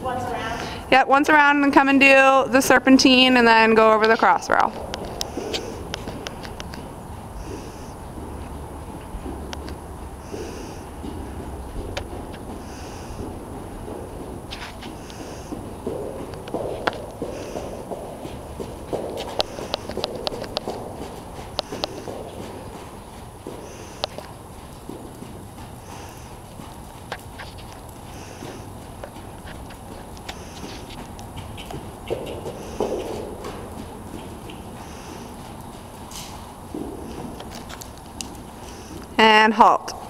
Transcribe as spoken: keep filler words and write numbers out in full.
Once around? Yep, once around and come and do the serpentine and then go over the cross rail. And halt.